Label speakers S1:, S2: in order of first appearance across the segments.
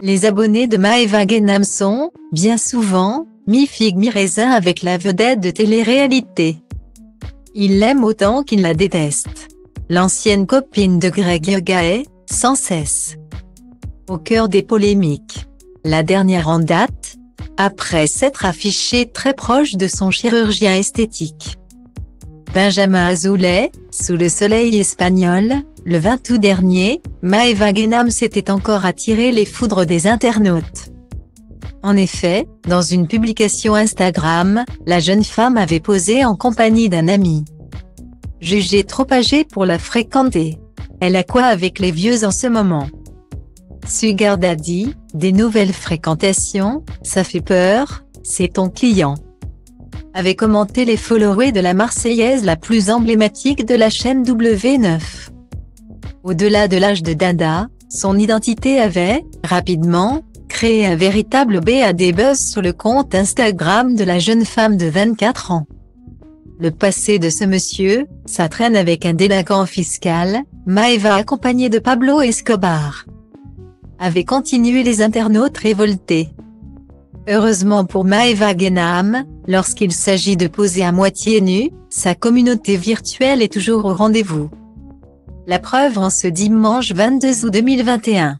S1: Les abonnés de Maëva Guénam sont, bien souvent, mi-figue mi-raisin avec la vedette de télé-réalité. Ils l'aiment autant qu'ils la détestent. L'ancienne copine de Greg Yoga est, sans cesse, au cœur des polémiques. La dernière en date, après s'être affichée très proche de son chirurgien esthétique, Benjamin Azoulay, sous le soleil espagnol. Le 20 août dernier, Maëva Guénam s'était encore attiré les foudres des internautes. En effet, dans une publication Instagram, la jeune femme avait posé en compagnie d'un ami, jugé trop âgé pour la fréquenter. Elle a quoi avec les vieux en ce moment? Sugar Daddy, des nouvelles fréquentations, ça fait peur, c'est ton client, avait commenté les followers de la Marseillaise la plus emblématique de la chaîne W9. Au-delà de l'âge de Dada, son identité avait, rapidement, créé un véritable bad buzz sur le compte Instagram de la jeune femme de 24 ans. Le passé de ce monsieur, ça traîne avec un délinquant fiscal, Maëva accompagnée de Pablo Escobar, avait continué les internautes révoltés. Heureusement pour Maëva Guénam, lorsqu'il s'agit de poser à moitié nu, sa communauté virtuelle est toujours au rendez-vous. La preuve en ce dimanche 22 août 2021.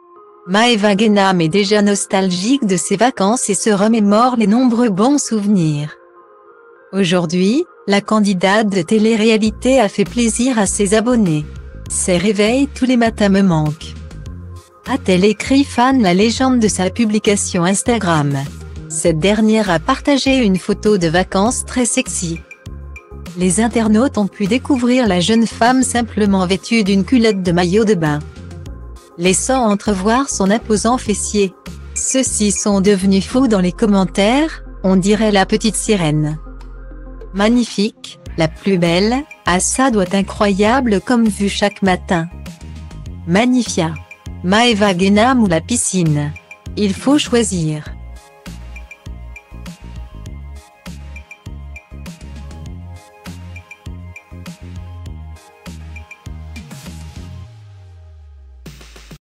S1: Maëva Guénam est déjà nostalgique de ses vacances et se remémore les nombreux bons souvenirs. Aujourd'hui, la candidate de télé-réalité a fait plaisir à ses abonnés. Ses réveils tous les matins me manquent, a-t-elle écrit fan la légende de sa publication Instagram. Cette dernière a partagé une photo de vacances très sexy. Les internautes ont pu découvrir la jeune femme simplement vêtue d'une culotte de maillot de bain, laissant entrevoir son imposant fessier. Ceux-ci sont devenus fous dans les commentaires, on dirait la petite sirène. Magnifique, la plus belle, ah ça doit être incroyable comme vue chaque matin. Magnifia. Maëva Guénam ou la piscine? Il faut choisir.